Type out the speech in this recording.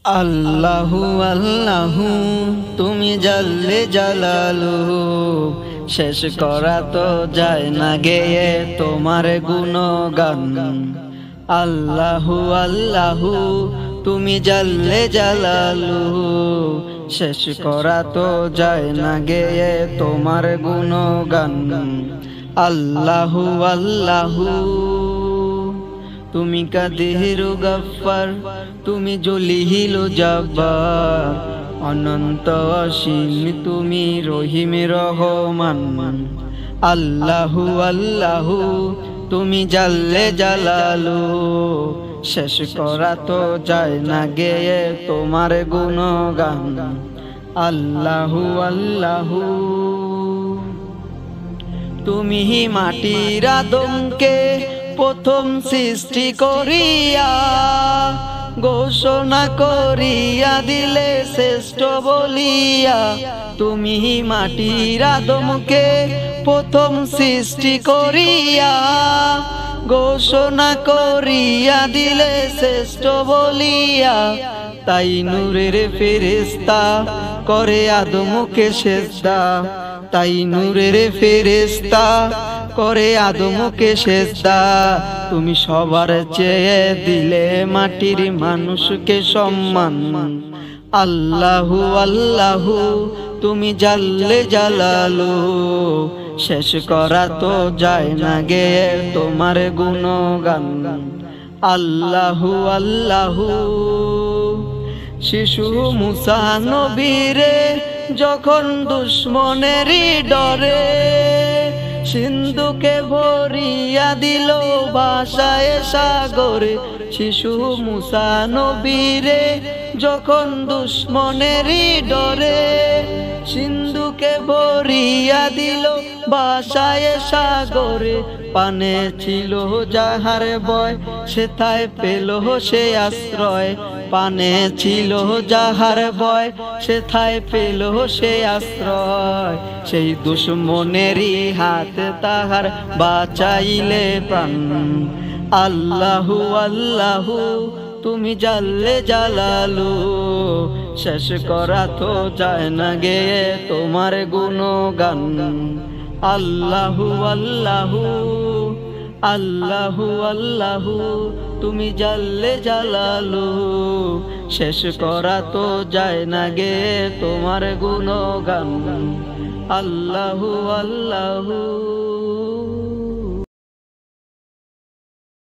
আল্লাহু আল্লাহু তুমি জাল্লে জালালু, শেষ করা তো যায় না গেয়ে তোমার গুণগান। আল্লাহু আল্লাহু তুমি জাল্লে জালালু, শেষ করা তো যায় না গেয়ে তোমার গুণগান। আল্লাহু আল্লাহু তুমি কাদিরু গফফার, তুমি জলিহিল জব্বার, অনন্ত অসীম তুমি রহিম রহমান। আল্লাহু আল্লাহু তুমি জাল্লে জালালু, শেষ করা তো যায় না গেয়ে তোমার গুণগান। আল্লাহু আল্লাহু তুমি মাটির আদমকে প্রথম সৃষ্টি করিয়া ঘোষণা করিয়া দিলে শ্রেষ্ঠ বলিয়া। তুমি মাটির আদমকে প্রথম সৃষ্টি করিয়া ঘোষণা করিয়া দিলে শ্রেষ্ঠ বলিয়া। তাই নূরের ফেরেশতা করে আদমকে সেজদা, তাই নূরের ফেরেশতা করে আদমকে সেজদা। তুমি সবার চেয়ে দিলে মাটির মানুষকে সম্মান। আল্লাহু আল্লাহু তুমি জাল্লে জালালু, শেষ করা তো যায় না গে তোমার গুণগান। আল্লাহু আল্লাহু শিশু মুসা নবীরে যখন দুশ্মনেরই ডরে সিন্ধুকে ভরিয়া দিল ভাষায় সাগরে। শিশু মুসা নবীরে যখন দুশ্মনেরই ডরে সিন্ধুকে ভরিয়া দিল ভাষায় সাগরে। পানে ছিল যাহার ভয় সেথায় পেল সে আশ্রয়, পানে ছিল যাহার ভয় সেথায় পেল সে আশ্রয়। সেই দুশ্মনেরই হাত তাহার বাঁচাইলে প্রাণ। আল্লাহু আল্লাহু তুমি জাল্লে জালালু, শেষ করা তো যায় না গে তোমার গুণগান। আল্লাহু আল্লাহু আল্লাহু আল্লাহু তুমি জাল্লে জালালু, শেষ করা তো যায় না গে তোমার গুণগান। আল্লাহু আল্লাহু।